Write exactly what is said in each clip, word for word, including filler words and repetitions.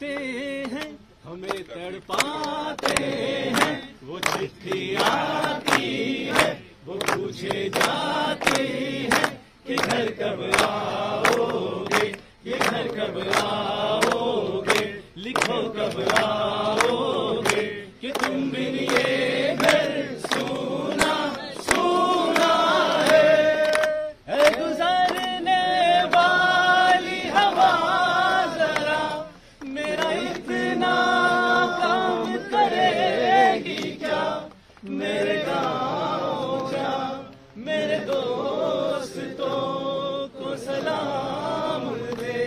आते हैं, हमें तड़पाते हैं। वो चिट्ठी आती है, वो पूछे जाती है कि घर कब आओगे, ये घर कब आओगे, लिखो कब आओगे कि तुम बिन ये घर सूना सूना है। है गुजरने वाली हवा जरा मेरा इतना काम करेगी क्या, मेरे गाँव जा मेरे दोस्तों को सलाम दे।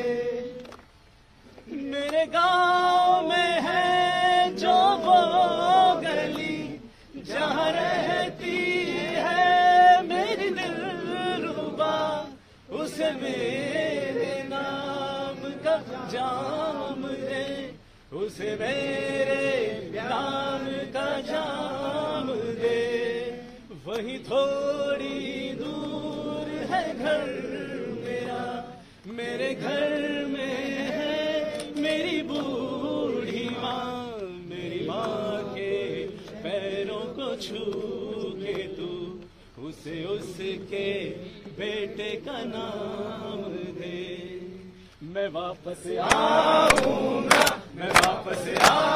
मेरे गाँव में है जो वो गली जहाँ रहती है मेरी दिलरुबा, उसे मेरे नाम का जाम दे, उसे मेरे नाम का जाम दे। वहीं थोड़ी दूर है घर मेरा, मेरे घर में है मेरी बूढ़ी माँ। मेरी माँ के पैरों को छू के तू उसे उसके बेटे का नाम दे। मैं वापस आऊंगा, मैं वापस आऊंगा।